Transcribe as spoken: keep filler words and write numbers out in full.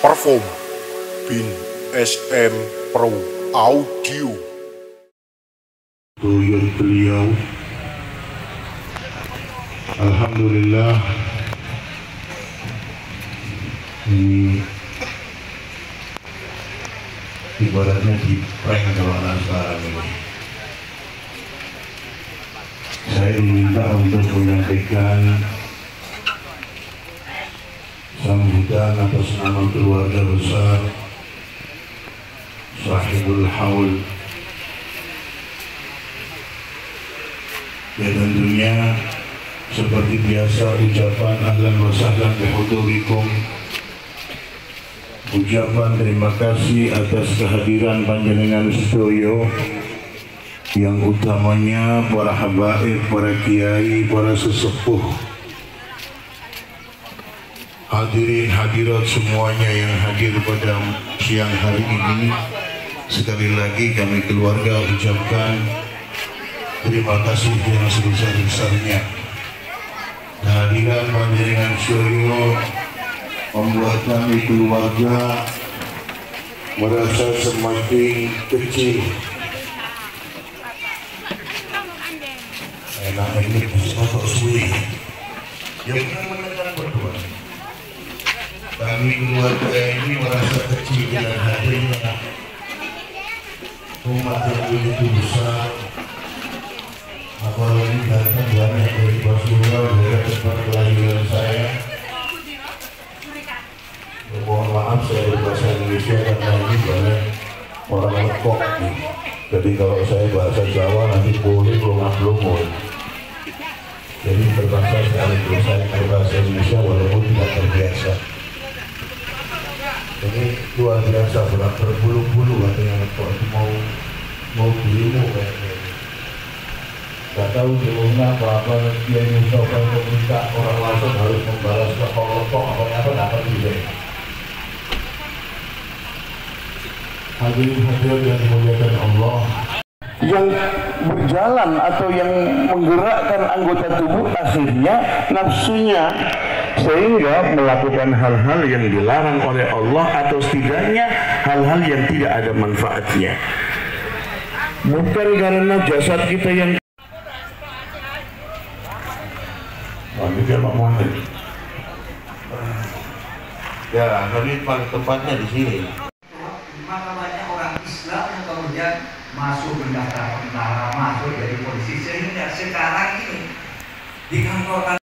Perform Bin S M Pro Audio. Tuyur beliau, alhamdulillah, ini ibaratnya di prank kalau anak sekarang ini. Saya diminta untuk menyampaikan sambutan atas nama keluarga besar Sahibul Haul. Ya, tentunya seperti biasa ucapan ahlan wa sahlan bihudurikum, ucapan terima kasih atas kehadiran panjenengan sedoyo, yang utamanya para habaib, para kiai, para sesepuh, hadirin hadirat semuanya yang hadir pada siang hari ini. Sekali lagi kami keluarga ucapkan terima kasih yang sebesar-besarnya. Kehadiran panjenengan sedoyo membuat kami keluarga merasa semakin kecil. Enak ini bisa kok suwi. Yang benar menekan berdua. Kami keluarga ini merasa kecil dengan hadirnya umat yang begitu besar. Apalagi datang banyak dari Basura, dari tempat kelahiran saya. Mohon maaf saya berbahasa Indonesia karena ini banyak orang lekok nih. Jadi kalau saya bahasa Jawa nanti boleh belum-belum. Jadi berbahasa sekaligus saya berbahasa Indonesia walaupun tidak terbiasa. Ini luar biasa, berat berbulu-bulu katanya lekok itu mau mau dirimu kayaknya. Gak tahu jauhnya apa-apa, dia mencoba untuk minta orang langsung harus membalas ke lekok apa-apa, dapat juga. Hadirin hadirat yang dimuliakan Allah, yang berjalan atau yang menggerakkan anggota tubuh akhirnya nafsunya, sehingga melakukan hal-hal yang dilarang oleh Allah atau setidaknya hal-hal yang tidak ada manfaatnya. Bukan karena jasad kita yang ini dia Pak Muhammad. Ya, tapi tempatnya di sini. Maka banyak orang Islam yang kemudian masuk mendaftar tentara, masuk jadi polisi, sehingga sekarang ini di kantor